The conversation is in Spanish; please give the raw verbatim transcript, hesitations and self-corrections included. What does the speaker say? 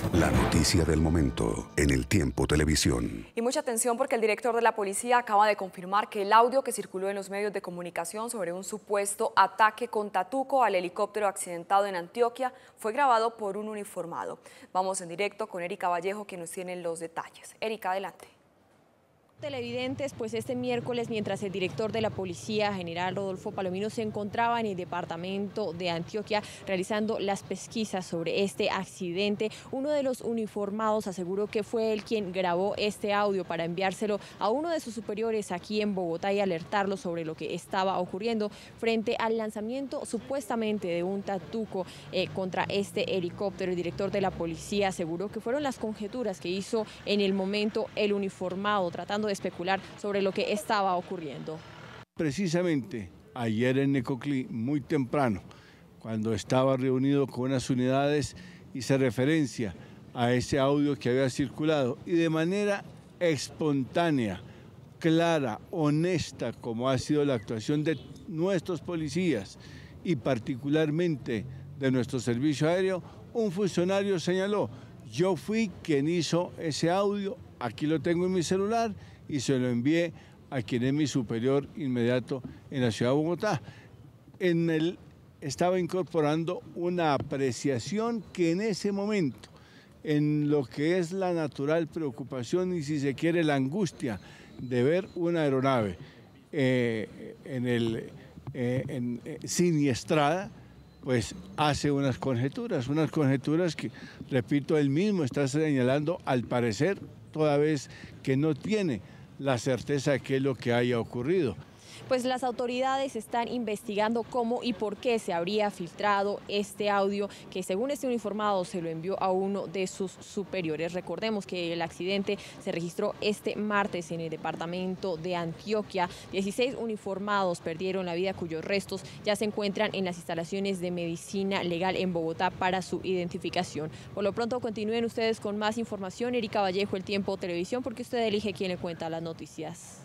La noticia del momento en El Tiempo Televisión. Y mucha atención porque el director de la policía acaba de confirmar que el audio que circuló en los medios de comunicación sobre un supuesto ataque con tatuco al helicóptero accidentado en Antioquia fue grabado por un uniformado. Vamos en directo con Erika Vallejo, que nos tiene los detalles. Erika, adelante. Televidentes, pues este miércoles, mientras el director de la policía, general Rodolfo Palomino, se encontraba en el departamento de Antioquia realizando las pesquisas sobre este accidente, uno de los uniformados aseguró que fue él quien grabó este audio para enviárselo a uno de sus superiores aquí en Bogotá y alertarlo sobre lo que estaba ocurriendo frente al lanzamiento supuestamente de un tatuco eh, contra este helicóptero. El director de la policía aseguró que fueron las conjeturas que hizo en el momento el uniformado, tratando de especular sobre lo que estaba ocurriendo. Precisamente ayer en Necoclí, muy temprano, cuando estaba reunido con unas unidades, hice referencia a ese audio que había circulado y de manera espontánea, clara, honesta, como ha sido la actuación de nuestros policías y particularmente de nuestro servicio aéreo, un funcionario señaló: yo fui quien hizo ese audio, aquí lo tengo en mi celular y se lo envié a quien es mi superior inmediato en la ciudad de Bogotá. En él estaba incorporando una apreciación que en ese momento, en lo que es la natural preocupación y, si se quiere, la angustia de ver una aeronave eh, en el, eh, en, eh, siniestrada, pues hace unas conjeturas, unas conjeturas que, repito, él mismo está señalando, al parecer, toda vez que no tiene la certeza de qué es lo que haya ocurrido. Pues las autoridades están investigando cómo y por qué se habría filtrado este audio que, según este uniformado, se lo envió a uno de sus superiores. Recordemos que el accidente se registró este martes en el departamento de Antioquia. dieciséis uniformados perdieron la vida, cuyos restos ya se encuentran en las instalaciones de medicina legal en Bogotá para su identificación. Por lo pronto, continúen ustedes con más información. Erika Vallejo, El Tiempo Televisión, porque usted elige quién le cuenta las noticias.